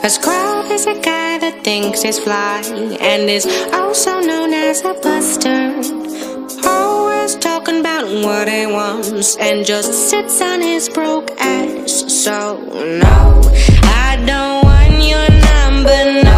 A scrub is a guy that thinks he's fly and is also known as a buster. Always talking about what he wants and just sits on his broke ass. So no, I don't want your number, no.